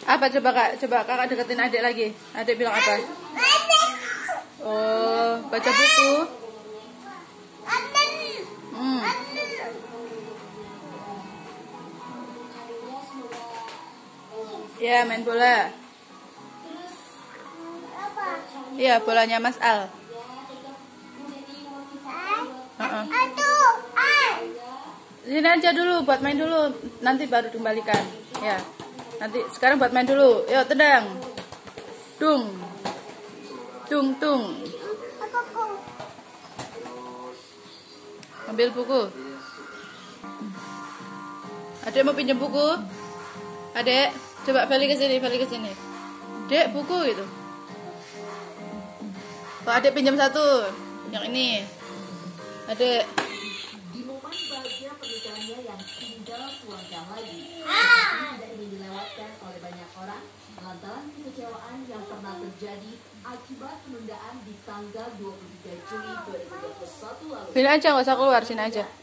Apa coba Kak? Coba Kakak deketin adik lagi. Adik bilang apa? Oh, baca buku. Ya, main bola. Iya, bolanya Mas Al. Sini aja dulu, buat main dulu. Nanti baru dikembalikan. Ya. Nanti sekarang buat main dulu. Yuk, tendang. Dung. Dung tung. Ambil buku. Adek mau pinjam buku? Adek, coba balik ke sini, balik ke sini. Dek, buku gitu. Kok adek pinjam satu? Yang ini. Adek. Di momen bahagia pernikahannya yang tinggal selangkah lagi, tidak ingin dilewatkan oleh banyak orang lantaran kekecewaan yang pernah terjadi akibat penundaan di tanggal 23 Juli 2021 lalu. Sini aja, nggak usah keluar, sini aja.